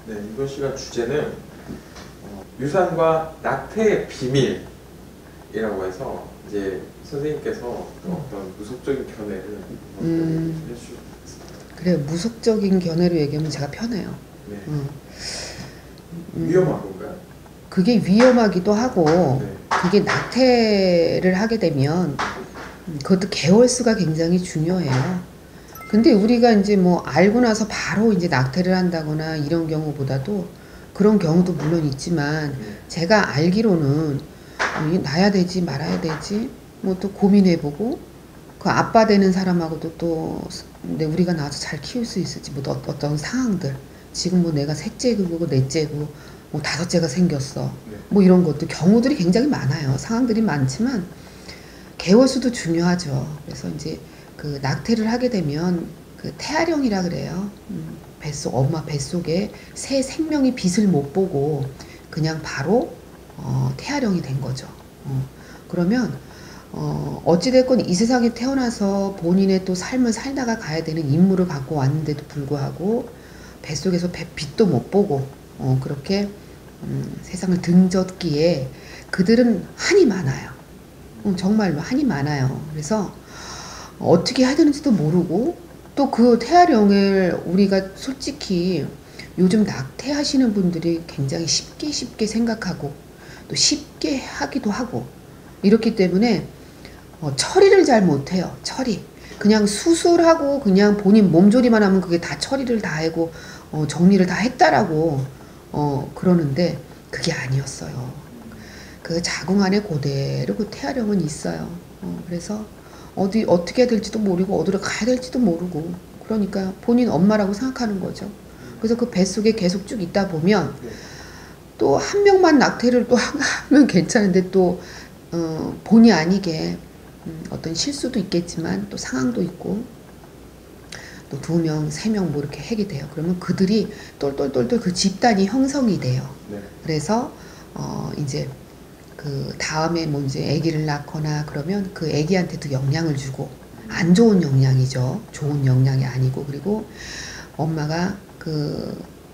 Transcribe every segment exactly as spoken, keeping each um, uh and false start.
네, 이번 시간 주제는 어, 유산과 낙태의 비밀이라고 해서 이제 선생님께서 음. 어떤 무속적인 견해를 음. 해주셨습니다. 그래요. 무속적인 견해로 얘기하면 제가 편해요. 네. 음. 위험한 건가요? 그게 위험하기도 하고 네. 그게 낙태를 하게 되면 그것도 개월수가 굉장히 중요해요. 근데 우리가 이제 뭐 알고 나서 바로 이제 낙태를 한다거나 이런 경우보다도 그런 경우도 물론 있지만 제가 알기로는 낳아야 되지 말아야 되지 뭐 또 고민해보고 그 아빠 되는 사람하고도 또 근데 우리가 낳아서 잘 키울 수 있을지 뭐 어떤 상황들 지금 뭐 내가 셋째고 넷째고 뭐 다섯째가 생겼어 뭐 이런 것도 경우들이 굉장히 많아요. 상황들이 많지만 개월수도 중요하죠. 그래서 이제 그 낙태를 하게 되면 그 태아령이라 그래요. 음, 뱃속 엄마 뱃속에 새 생명이 빛을 못 보고 그냥 바로 어, 태아령이 된 거죠. 어, 그러면 어, 어찌됐건 이 세상에 태어나서 본인의 또 삶을 살다가 가야 되는 임무를 갖고 왔는데도 불구하고 뱃속에서 배, 빛도 못 보고 어, 그렇게 음, 세상을 등졌기에 그들은 한이 많아요. 음, 정말로 한이 많아요. 그래서 어떻게 해야 되는지도 모르고 또 그 태아령을 우리가 솔직히 요즘 낙태하시는 분들이 굉장히 쉽게 쉽게 생각하고 또 쉽게 하기도 하고 이렇기 때문에 어, 처리를 잘 못해요. 처리. 그냥 수술하고 그냥 본인 몸조리만 하면 그게 다 처리를 다 하고 어, 정리를 다 했다라고 어, 그러는데 그게 아니었어요. 그 자궁 안에 그대로 그 태아령은 있어요. 어, 그래서 어디 어떻게 해야 될지도 모르고 어디로 가야 될지도 모르고 그러니까 본인 엄마라고 생각하는 거죠. 그래서 그 뱃속에 계속 쭉 있다 보면 또 한 명만 낙태를 또 하면 괜찮은데 또 어, 본의 아니게 음, 어떤 실수도 있겠지만 또 상황도 있고 또 두 명, 세 명 뭐 이렇게 하게 돼요. 그러면 그들이 똘똘똘똘 그 집단이 형성이 돼요. 네. 그래서 어, 이제 그 다음에 뭐 이제 아기를 낳거나 그러면 그 아기한테도 영향을 주고 안 좋은 영향이죠. 좋은 영향이 아니고 그리고 엄마가 그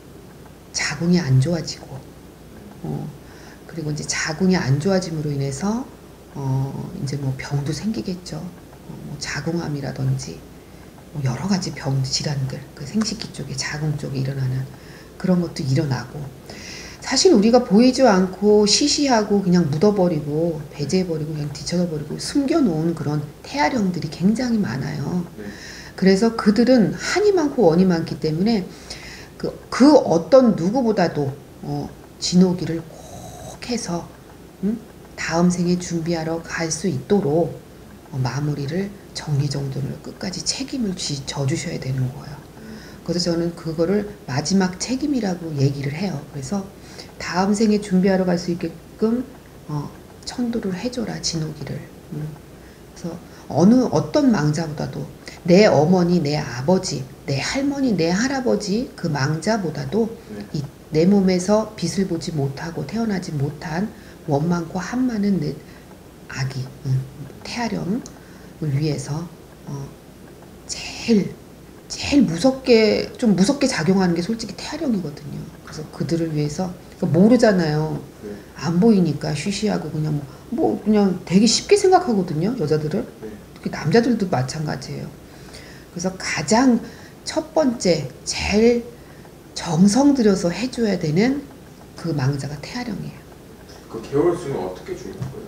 자궁이 안 좋아지고 어 그리고 이제 자궁이 안 좋아짐으로 인해서 어 이제 뭐 병도 생기겠죠. 어 뭐 자궁암이라든지 뭐 여러 가지 병 질환들 그 생식기 쪽에 자궁 쪽에 일어나는 그런 것도 일어나고 사실 우리가 보이지 않고 시시하고 그냥 묻어버리고 배제해버리고 그냥 뒤쳐져버리고 숨겨놓은 그런 태아령들이 굉장히 많아요. 그래서 그들은 한이 많고 원이 많기 때문에 그, 그 어떤 누구보다도 어, 진호기를 꼭 해서 음? 다음 생에 준비하러 갈 수 있도록 어, 마무리를 정리정돈을 끝까지 책임을 지, 져주셔야 되는 거예요. 그래서 저는 그거를 마지막 책임이라고 얘기를 해요. 그래서 다음 생에 준비하러 갈 수 있게끔 어, 천도를 해줘라 진호기를. 음. 그래서 어느 어떤 망자보다도 내 어머니, 내 아버지, 내 할머니, 내 할아버지 그 망자보다도 이, 내 몸에서 빛을 보지 못하고 태어나지 못한 원망과 한많은 내 아기, 음, 태아령을 위해서 어, 제일 제일 무섭게 좀 무섭게 작용하는 게 솔직히 태아령이거든요. 그래서 그들을 위해서 그러니까 모르잖아요. 안 보이니까 쉬쉬하고 그냥 뭐, 뭐 그냥 되게 쉽게 생각하거든요. 여자들을. 특히 남자들도 마찬가지예요. 그래서 가장 첫 번째 제일 정성 들여서 해줘야 되는 그 망자가 태아령이에요. 그 개월수는 어떻게 주는 거예요?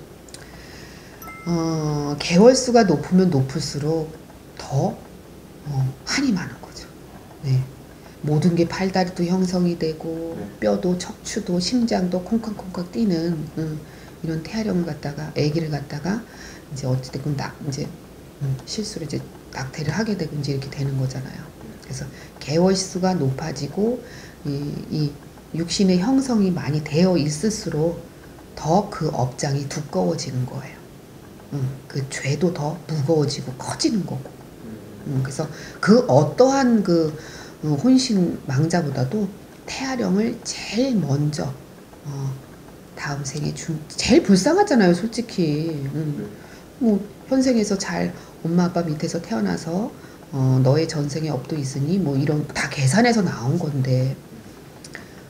어, 개월수가 높으면 높을수록 더 어, 한이 많은 거죠. 네. 모든 게 팔다리도 형성이 되고 네. 뼈도 척추도 심장도 콩깍콩깍 뛰는 음, 이런 태아령을 갖다가 아기를 갖다가 이제 어찌됐건 낙 이제 음, 실수로 이제 낙태를 하게 되고 이제 이렇게 되는 거잖아요. 그래서 개월수가 높아지고 이, 이 육신의 형성이 많이 되어 있을수록 더 그 업장이 두꺼워지는 거예요. 음, 그 죄도 더 무거워지고 커지는 거고. 음, 그래서 그 어떠한 그 어, 혼신 망자보다도 태아령을 제일 먼저 어, 다음 생에 준 제일 불쌍하잖아요, 솔직히. 음, 뭐 현생에서 잘 엄마 아빠 밑에서 태어나서 어, 너의 전생에 업도 있으니 뭐 이런 다 계산해서 나온 건데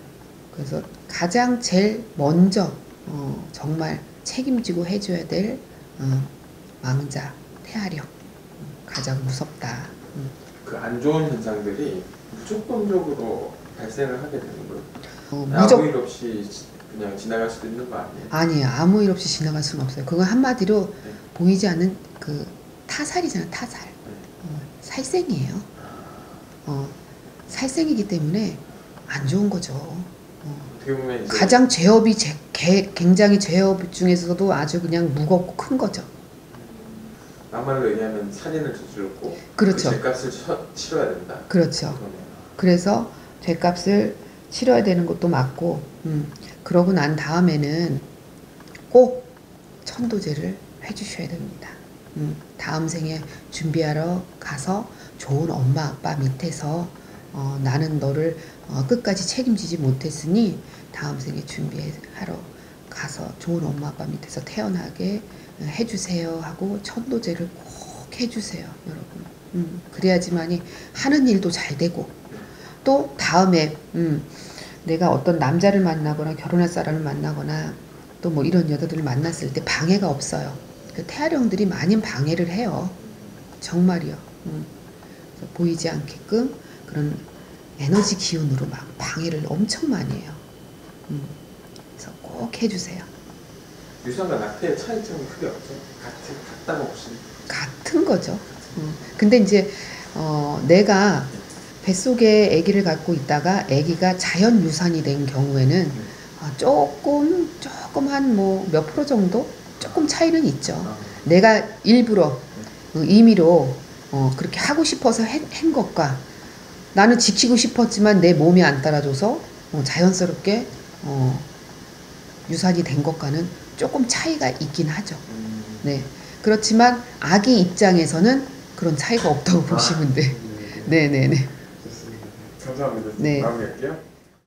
그래서 가장 제일 먼저 어, 정말 책임지고 해줘야 될 어, 망자, 태아령 가장 무섭다. 음. 그 안 좋은 현상들이 무조건적으로 발생을 하게 되는 거예요. 어, 아무 무조... 일 없이 지- 그냥 지나갈 수도 있는 거 아니에요? 아니에요. 아무 일 없이 지나갈 수는 없어요. 그건 한마디로 네. 보이지 않는 그 타살이잖아, 타살. 네. 어, 살생이에요. 어, 살생이기 때문에 안 좋은 거죠. 어. 어떻게 보면 이제 가장 죄업이 제, 개, 굉장히 죄업 중에서도 아주 그냥 무겁고 큰 거죠. 막말로 얘기하면 살인을 저질렀고 그렇죠. 그 죄값을 쳐, 치러야 된다. 그렇죠. 그러네요. 그래서 죄값을 치러야 되는 것도 맞고, 음, 그러고 난 다음에는 꼭 천도제를 해주셔야 됩니다. 음, 다음 생에 준비하러 가서 좋은 엄마 아빠 밑에서 어, 나는 너를 어, 끝까지 책임지지 못했으니 다음 생에 준비하러 가서 좋은 엄마 아빠 밑에서 태어나게 해주세요 하고 천도제를 꼭 해주세요, 여러분. 음, 그래야지만이 하는 일도 잘 되고 또 다음에 음, 내가 어떤 남자를 만나거나 결혼할 사람을 만나거나 또 뭐 이런 여자들을 만났을 때 방해가 없어요. 그 태아령들이 많이 방해를 해요. 정말이요. 음. 그래서 보이지 않게끔 그런 에너지 기운으로 막 방해를 엄청 많이 해요. 음. 그래서 꼭 해주세요. 유산과 낙태의 차이점이 크게 없죠. 같은 같다고 혹시 같은 거죠. 음. 근데 이제 어, 내가 뱃속에 아기를 갖고 있다가 아기가 자연 유산이 된 경우에는 어, 조금 조금 한 뭐 몇 프로 정도 조금 차이는 있죠. 아, 내가 일부러 어, 임의로 어, 그렇게 하고 싶어서 한, 한 것과 나는 지키고 싶었지만 내 몸이 안 따라줘서 어, 자연스럽게 어, 유산이 된 것과는 조금 차이가 있긴 하죠. 음, 네. 그렇지만 아기 입장에서는 그런 차이가 없다고 보시면 돼. 네. 네네네. 좋습니다. 감사합니다. 네. 마무리할게요.